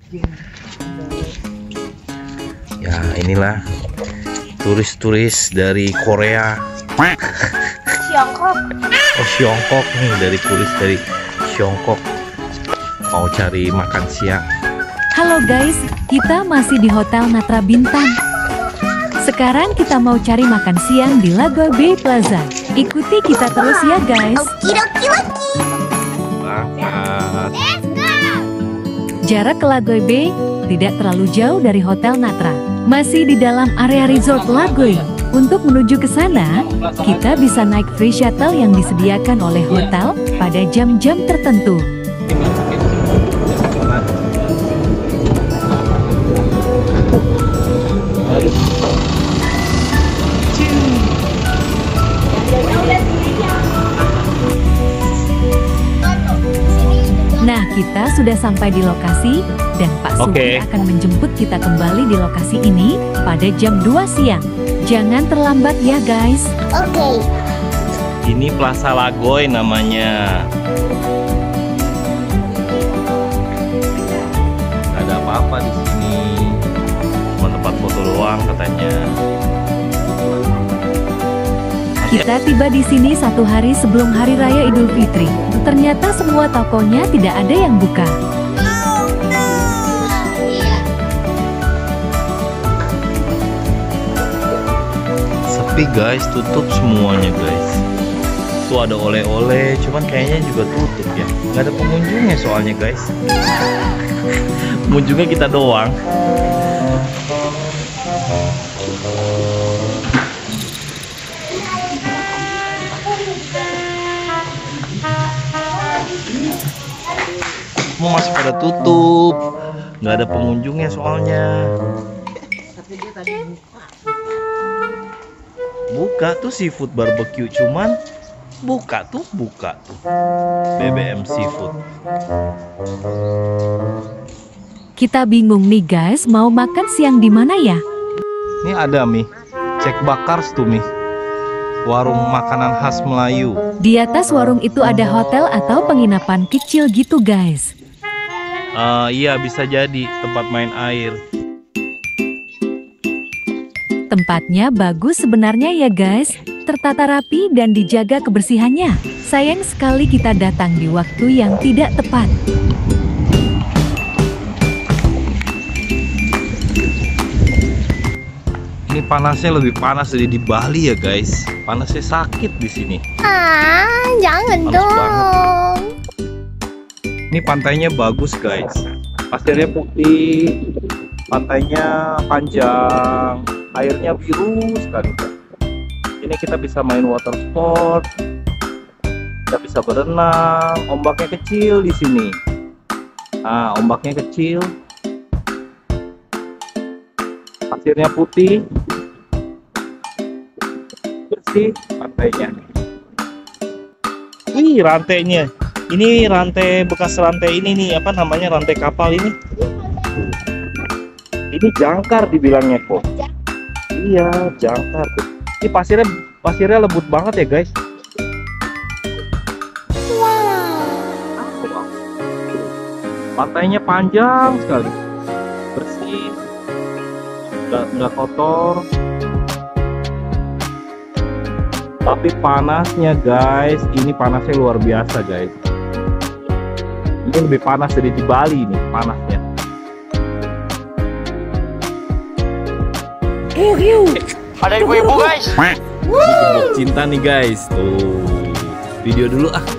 Ya inilah turis-turis dari Korea. Tiongkok. Oh Tiongkok nih, dari turis dari Tiongkok mau cari makan siang. Halo guys, kita masih di Hotel Natra Bintang. Sekarang kita mau cari makan siang di Lagoy Bay Plaza. Ikuti kita terus ya guys. Banget. Jarak ke Lagoy Bay tidak terlalu jauh dari Hotel Natra. Masih di dalam area resort Lagoy. Untuk menuju ke sana, kita bisa naik free shuttle yang disediakan oleh hotel pada jam-jam tertentu. Nah, kita sudah sampai di lokasi dan Pak Sugi akan menjemput kita kembali di lokasi ini pada jam 2 siang. Jangan terlambat ya guys. Oke. Ini Plaza Lagoy namanya. Gak ada apa-apa di sini. Cuma tempat foto doang katanya. Kita tiba di sini 1 hari sebelum Hari Raya Idul Fitri. Ternyata semua tokonya tidak ada yang buka. Sepi guys, tutup semuanya guys. Tuh ada oleh-oleh, cuman kayaknya juga tutup ya. Gak ada pengunjungnya soalnya guys. Pengunjungnya kita doang. Semua masih pada tutup, nggak ada pengunjungnya soalnya. Buka tuh seafood barbecue, cuman buka tuh BBM seafood. Kita bingung nih guys, mau makan siang di mana ya? Ini ada mie, cek bakar tuh mie. Warung makanan khas Melayu. Di atas warung itu ada hotel atau penginapan kecil gitu guys. Iya bisa jadi tempat main air. Tempatnya bagus sebenarnya ya guys, tertata rapi dan dijaga kebersihannya. Sayang sekali kita datang di waktu yang tidak tepat. Ini panasnya lebih panas dari di Bali ya guys. Panasnya sakit di sini. Jangan Panas dong. banget. Ini pantainya bagus guys. Pasirnya putih, pantainya panjang, airnya biru sekali. Ini kita bisa main water sport, kita bisa berenang. Ombaknya kecil di sini. Nah, ombaknya kecil. Pasirnya putih, bersih pantainya. Ih, rantainya. Ini rantai, bekas rantai ini nih, apa namanya, rantai kapal ini. Ini jangkar dibilangnya kok. Iya, jangkar. Ini pasirnya lembut banget ya guys. Pantainya panjang sekali, bersih, nggak kotor. Tapi panasnya guys, ini panasnya luar biasa guys. Ini lebih panas dari di Bali nih panasnya. Ada ibu-ibu guys. Gembok cinta nih guys. Tuh, video dulu ah.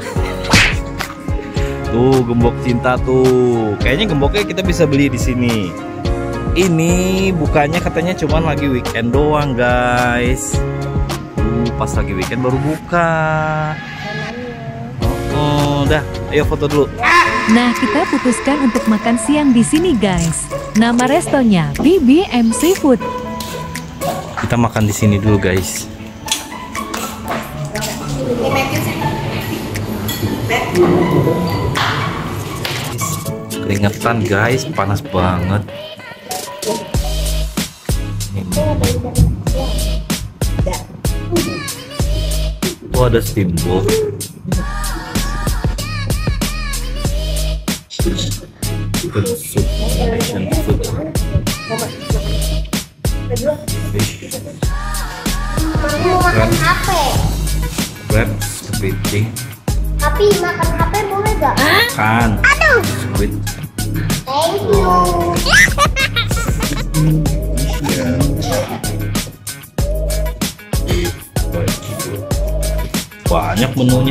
Tuh gembok cinta tuh. Kayaknya gemboknya kita bisa beli di sini. Ini bukanya katanya cuman lagi weekend doang guys. Pas lagi weekend baru buka. Udah, ayo foto dulu. Nah, kita putuskan untuk makan siang di sini guys. Nama restonya BBM Seafood. Kita makan di sini dulu guys. Keringetan guys, panas banget. Oh, ada steamboat. Sup. Asian food. Fish. Mau makan HP. Crab, kepiting. Tapi makan HP boleh gak? Kan. Aduh. Squid. Thank you. Ya. Banyak menunya.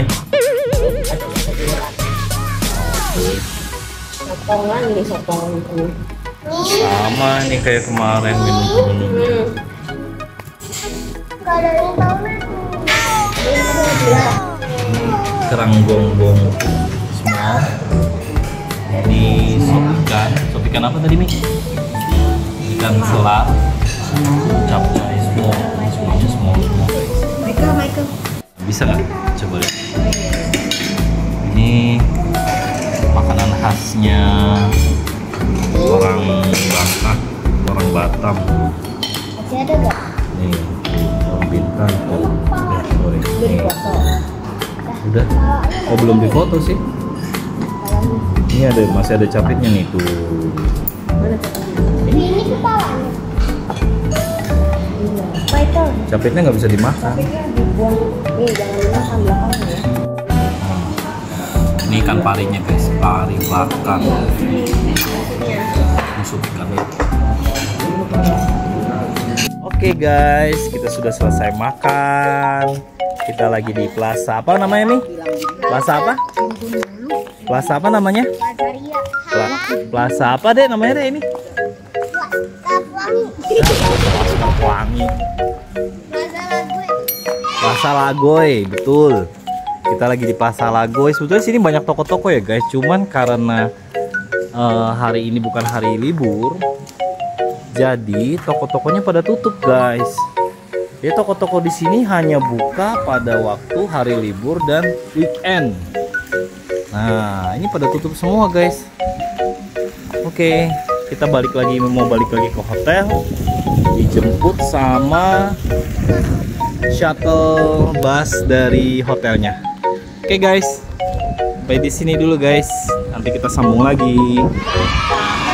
Sokongan nih, sokongan itu. Sama nih kayak kemarin minum-minumnya. Gak ada yang tahu nih. Kerang gonggong small. Ini sop ikan apa tadi Mi? Ikan selat. Capcay small, semuanya small semua guys. Michael. Bisa nggak? Coba lihat. Ini makanan khasnya orang Batak, orang Batam. Masih ada gak? Nih, orang Bintan tuh. Goreng. Nih. Udah. Oh belum difoto sih. Ini masih ada capitnya nih tuh. Ini kepalanya. Michael. Capitnya nggak bisa dimakan. Dibuang. Nih, jangan dimakan belakangnya ya. Ini ikan parinya guys, pari bakar. Musuh ikannya. Oke guys, kita sudah selesai makan. Kita lagi di plaza apa namanya nih? Plaza apa? Plaza apa namanya? Bazaria. Plaza apa deh namanya deh ini? Kapuangi. Wangi. Plaza Lagoy. Plaza Lagoy, betul. Kita lagi di Plaza Lagoy. Sebetulnya sini banyak toko-toko ya guys. Cuman karena hari ini bukan hari libur, jadi toko-tokonya pada tutup guys. Jadi toko-toko di sini hanya buka pada waktu hari libur dan weekend. Nah, ini pada tutup semua guys. Oke, kita mau balik lagi ke hotel. Dijemput sama shuttle bus dari hotelnya. Oke guys, sampai di sini dulu guys. Nanti kita sambung lagi.